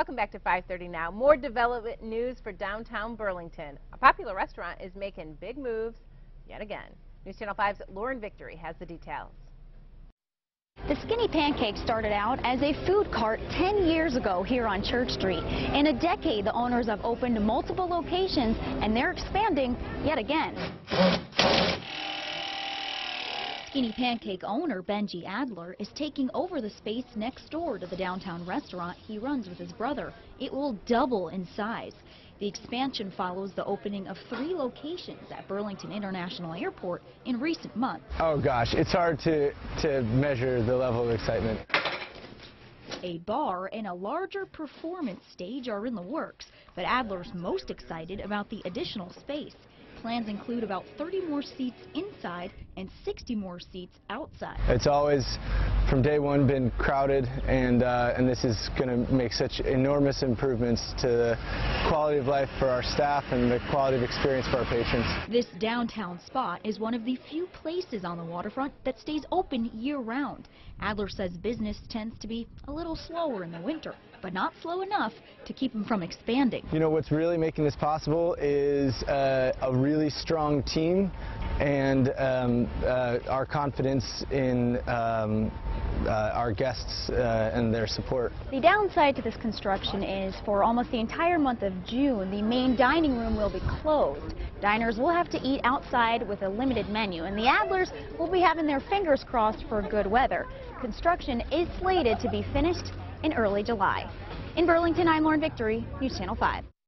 Welcome back to 5:30 now. More development news for downtown Burlington. A popular restaurant is making big moves yet again. News Channel 5's Lauren Victory has the details. The Skinny Pancake started out as a food cart 10 years ago here on Church Street. In a decade, the owners have opened multiple locations, and they're expanding yet again. Skinny Pancake owner Benji Adler is taking over the space next door to the downtown restaurant he runs with his brother. It will double in size. The expansion follows the opening of 3 locations at Burlington International Airport in recent months. Oh gosh, it's hard to measure the level of excitement. A bar and a larger performance stage are in the works, but Adler's most excited about the additional space. Plans include about 30 more seats inside and 60 more seats outside. It's always, from day one, been crowded, and this is going to make such enormous improvements to the quality of life for our staff and the quality of experience for our patrons. This downtown spot is one of the few places on the waterfront that stays open year-round. Adler says business tends to be a little slower in the winter, but not slow enough to keep them from expanding. You know, what's really making this possible is a really strong team and our confidence in our guests and their support. The downside to this construction is for almost the entire month of June, the main dining room will be closed. Diners will have to eat outside with a limited menu, and the Adlers will be having their fingers crossed for good weather. Construction is slated to be finished in early July. In Burlington, I'm Lauren Victory, News Channel 5.